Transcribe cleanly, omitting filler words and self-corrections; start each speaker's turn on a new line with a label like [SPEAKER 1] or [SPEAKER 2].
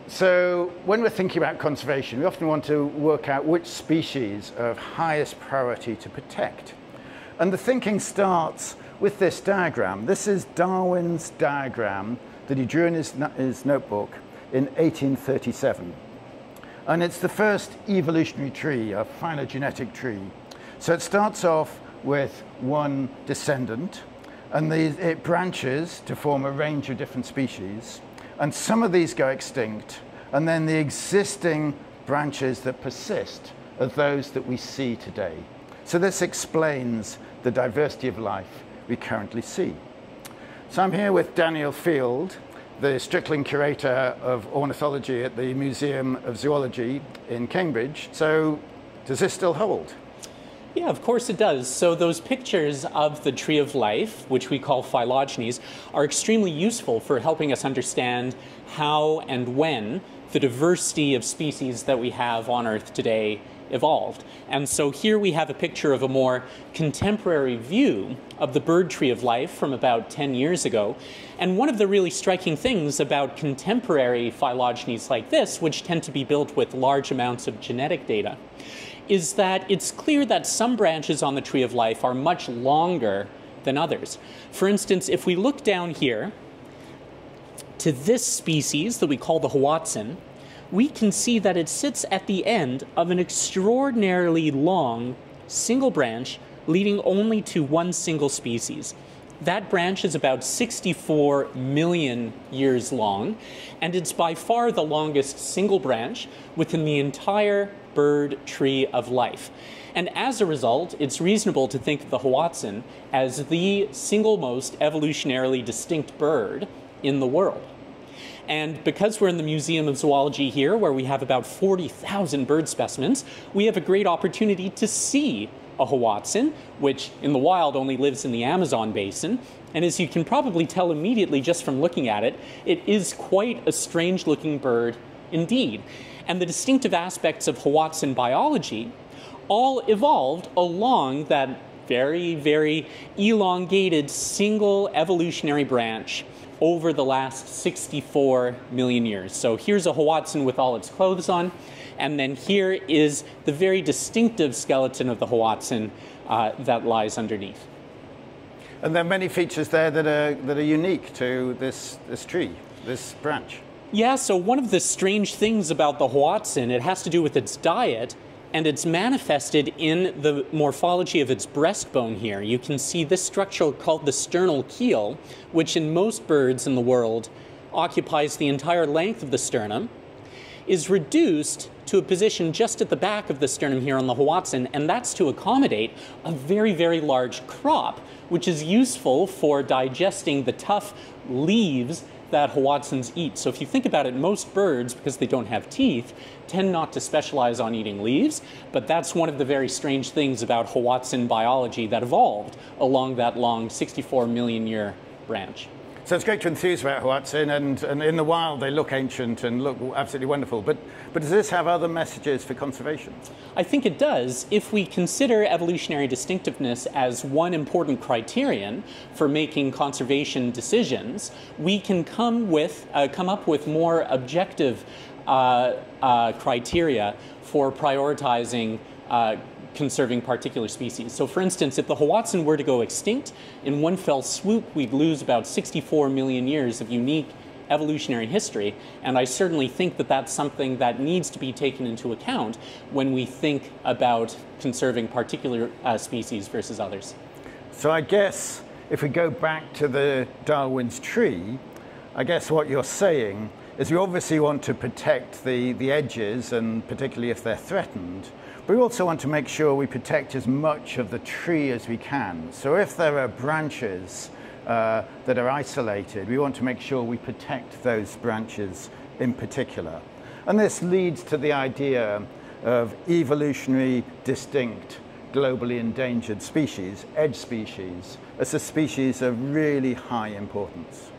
[SPEAKER 1] So when we're thinking about conservation, we often want to work out which species are of highest priority to protect. And the thinking starts with this diagram. This is Darwin's diagram that he drew in his notebook in 1837. And it's the first evolutionary tree, a phylogenetic tree. So it starts off with one descendant, and it branches to form a range of different species. And some of these go extinct, and then the existing branches that persist are those that we see today. So this explains the diversity of life we currently see. So I'm here with Daniel Field, the Strickland Curator of Ornithology at the Museum of Zoology in Cambridge. So does this still hold?
[SPEAKER 2] Yeah, of course it does. So those pictures of the tree of life, which we call phylogenies, are extremely useful for helping us understand how and when the diversity of species that we have on Earth today evolved. And so here we have a picture of a more contemporary view of the bird tree of life from about 10 years ago. And one of the really striking things about contemporary phylogenies like this, which tend to be built with large amounts of genetic data, is that it's clear that some branches on the tree of life are much longer than others. For instance, if we look down here to this species that we call the hoatzin, we can see that it sits at the end of an extraordinarily long single branch leading only to one single species. That branch is about 64 million years long, and it's by far the longest single branch within the entire bird tree of life. And as a result, it's reasonable to think of the hoatzin as the single most evolutionarily distinct bird in the world. And because we're in the Museum of Zoology here, where we have about 40,000 bird specimens, we have a great opportunity to see a hoatzin, which in the wild only lives in the Amazon basin. And as you can probably tell immediately just from looking at it, it is quite a strange-looking bird indeed. And the distinctive aspects of hoatzin biology all evolved along that very, very elongated single evolutionary branch over the last 64 million years. So here's a hoatzin with all its clothes on, and then here is the very distinctive skeleton of the hoatzin that lies underneath.
[SPEAKER 1] And there are many features there that are unique to this tree, this branch.
[SPEAKER 2] Yeah, so one of the strange things about the hoatzin, it has to do with its diet, and it's manifested in the morphology of its breastbone here. You can see this structure called the sternal keel, which in most birds in the world occupies the entire length of the sternum, is reduced to a position just at the back of the sternum here on the hoatzin, and that's to accommodate a very, very large crop, which is useful for digesting the tough leaves that hoatzins eat. So if you think about it, most birds, because they don't have teeth, tend not to specialize on eating leaves, but that's one of the very strange things about hoatzin biology that evolved along that long 64 million year branch.
[SPEAKER 1] So it's great to enthuse about hoatzin, and in the wild they look ancient and look absolutely wonderful, but does this have other messages for conservation?
[SPEAKER 2] I think it does. If we consider evolutionary distinctiveness as one important criterion for making conservation decisions, we can come up with more objective criteria for prioritizing conserving particular species. So for instance, if the hoatzin were to go extinct, in one fell swoop, we'd lose about 64 million years of unique evolutionary history, and I certainly think that that's something that needs to be taken into account when we think about conserving particular species versus others.
[SPEAKER 1] So I guess if we go back to the Darwin's tree, I guess what you're saying is we obviously want to protect the edges, and particularly if they're threatened, but we also want to make sure we protect as much of the tree as we can. So if there are branches that are isolated, we want to make sure we protect those branches in particular. And this leads to the idea of evolutionary distinct, globally endangered species, edge species, as a species of really high importance.